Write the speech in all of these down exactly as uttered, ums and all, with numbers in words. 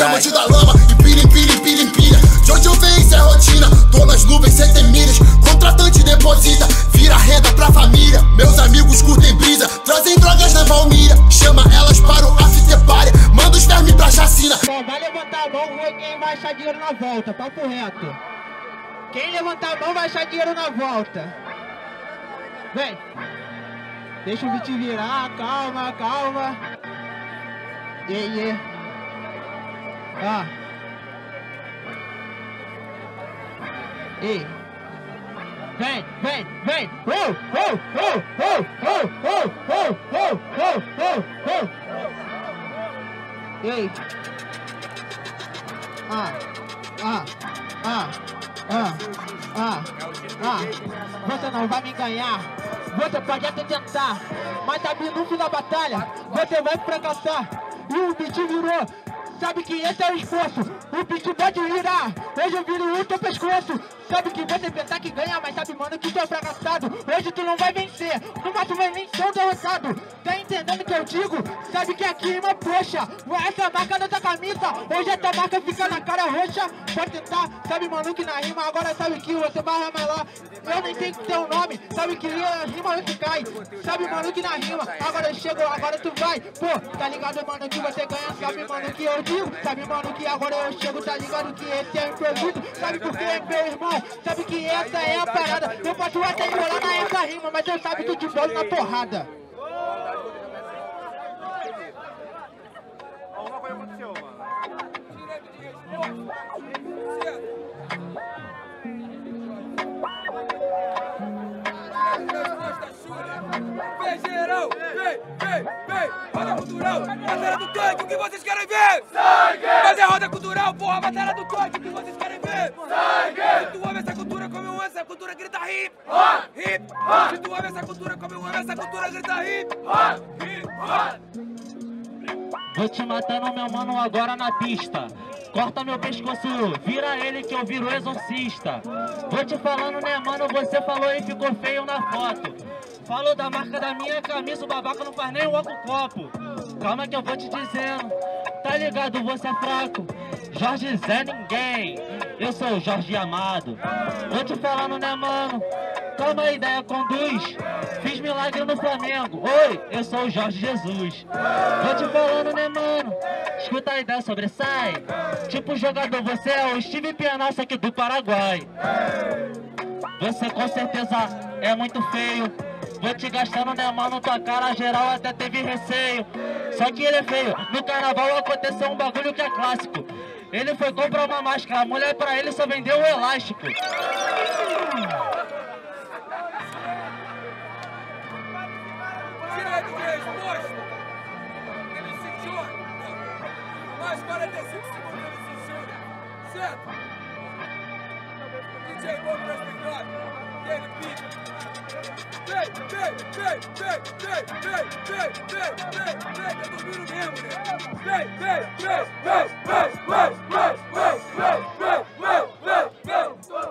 Diamante da lama, empilha, empilha, empilha, empilha. De onde eu venho, isso é rotina. Tô nas nuvens, cê tem milhas. Contratante deposita, vira renda pra família. Meus amigos curtem brisa, trazem drogas na Valmíria. Chama elas para o afterparty, manda os vermes pra chacina. Só vai levantar a mão, ver quem vai achar dinheiro na volta, papo reto. Quem levantar a mão vai achar dinheiro na volta. Vem. Deixa o beat virar, calma, calma. Yeah, yeah. Ah. Ei. Vem, vem, vem. Oh, oh, oh, oh, oh, oh, oh, oh, oh, oh, oh. Ei. Ah, ah, ah, ah, ah, ah. Você não vai me ganhar. Você pode até tentar, mas sabe no fim da batalha você vai fracassar. E o beat virou, sabe que esse é o esforço. O beat pode virar, hoje eu viro o teu pescoço. Sabe que você pensar que ganha, mas sabe, mano, que tu é fracassado. Hoje tu não vai vencer, no máximo vai nem ser um derrotado. Tá entendendo o que eu digo? Sabe que aqui rima, poxa, essa é a marca da tua camisa. Hoje essa marca fica na cara roxa. Pode tentar, sabe, mano, que na rima. Agora sabe que você vai ramelar. Eu nem tenho teu nome, sabe que a rima que cai. Sabe, mano, que na rima. Agora eu chego, agora tu vai. Pô, tá ligado, mano, que você ganha. Sabe, mano, que eu digo. Sabe, mano, que agora eu chego. Tá ligado que esse é o improviso. Sabe por que, meu irmão? Sabe que essa é a parada. Eu posso até enrolar na essa rima, mas eu sabe que eu te bolo na porrada. Alguma coisa aconteceu, mano. Direito de resposta. Vem geral, vem, vem, vem. Roda cultural, batalha do tanque, o que vocês querem ver? Sangue! Fazer roda cultural, porra, batalha do tanque, o que vocês querem ver? Sangue! Se tu ouve essa cultura como eu amo essa cultura, grita hip, hop, hip, hop. Se tu ouve essa cultura como eu amo essa cultura, grita hip, hop, hip, hop. Vou te matando, meu mano, agora na pista. Corta meu pescoço, vira ele que eu viro exorcista. Vou te falando, né, mano, você falou e ficou feio na foto. Falou da marca da minha camisa, o babaca não faz nem o outro copo. Calma que eu vou te dizendo, tá ligado, você é fraco. Jorge Zé ninguém, eu sou o Jorge Amado. Vou te falando, né, mano, calma a ideia conduz. Fiz milagre no Flamengo, oi, eu sou o Jorge Jesus. Vou te falando, né, mano, escuta a ideia, sobressai. Tipo jogador, você é o Steve Pianaça aqui do Paraguai. Você com certeza é muito feio. Vou te gastando, né, mano, tua cara geral até teve receio. Só que ele é feio, no carnaval aconteceu um bagulho que é clássico. Ele foi comprar uma máscara, a mulher pra ele só vendeu o elástico. Direito de resposta. Ele se joga. Mais quarenta e cinco segundos ele se joga. Certo? D J Bob das Pegadas. Ele pica. Vem, vem, vem, vem, vem, vem, vem, vem, vem, vem, tá dormindo mesmo, né? Vem, vem, vem, vem, vem, vem, vem, vem, vem, vem, vem,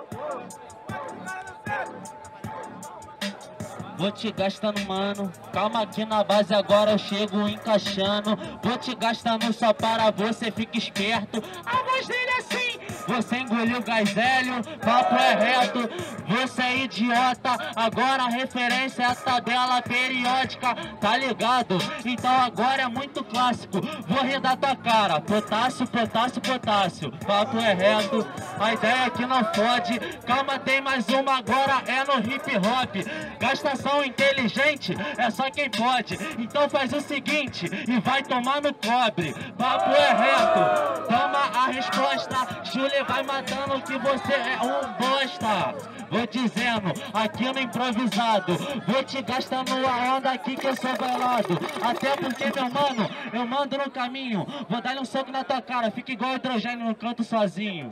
vem. Vou te gastando, mano, calma aqui na base, agora eu chego encaixando. Vou te gastando só para você, fica esperto. A voz dele é assim, você engoliu gás hélio, papo é reto. Você é idiota, agora a referência é a tabela periódica, tá ligado? Então agora é muito clássico, vou rir da tua cara. Potássio, potássio, potássio, papo é reto, a ideia aqui não fode. Calma, tem mais uma, agora é no hip hop. Gastação inteligente é só quem pode. Então faz o seguinte e vai tomar no cobre. Papo é reto, toma a resposta. Chule vai matando que você é um bosta. Vou dizendo, aqui no improvisado, vou te gastando a onda aqui que eu sou velado. Até porque, meu mano, eu mando no caminho. Vou dar um soco na tua cara, fica igual hidrogênio no canto sozinho.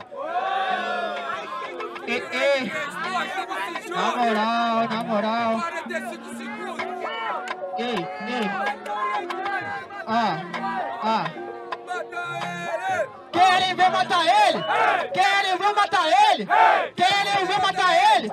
Ei, ei. Na moral, na moral. Ei, ei. Ah, ah. Querem ver matar ele? Querem ver matar ele? Querem ver matar ele?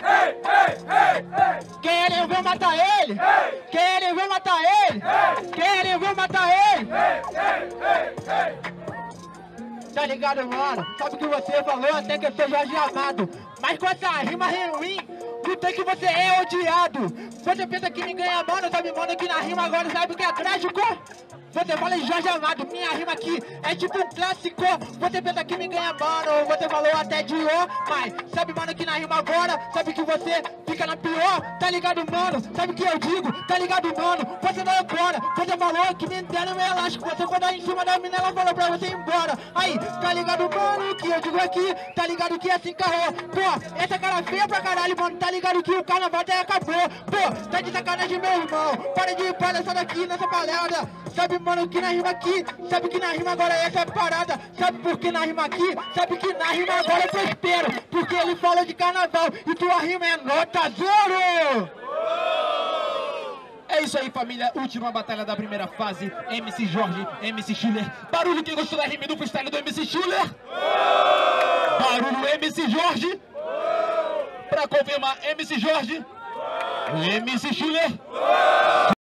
Querem ver matar ele? Querem ver matar ele? Querem ver matar ele? tá ligado, mano? Sabe o que você falou, até que eu sou Jorge Amado. Mas com essa rima ruim, não tem que você é odiado. Você pensa que me ganha, mano, sabe, mano, que na rima agora sabe o que é trágico? Você fala em Jorge Amado, minha rima aqui é tipo um clássico. Você pensa que me ganha, mano, você falou até de ó. Mas sabe, mano, que na rima agora, sabe que você fica na pior, tá ligado, mano? Sabe o que eu digo, tá ligado, mano? Você não é agora, você falou que me deram meu elástico. Você foi dar em cima da mina, ela falou pra você ir embora. Aí, tá ligado, mano, que eu digo aqui, tá ligado que assim carrou. Pô, essa cara feia pra caralho, mano, tá ligado que o carnaval até acabou. Pô, tá de sacanagem, meu irmão, para de palhaçada daqui nessa palhada. Sabe, mano, que na rima aqui, sabe que na rima agora essa é parada. Sabe por que na rima aqui, sabe que na rima agora eu prospero. Porque ele fala de carnaval e tua rima é nota zero. É isso aí, família, última batalha da primeira fase. M C Jorge, M C Schuller. Barulho, quem gostou da rima e do freestyle do M C Schuller? Barulho, M C Jorge. Pra confirmar, M C Jorge, M C Schuller.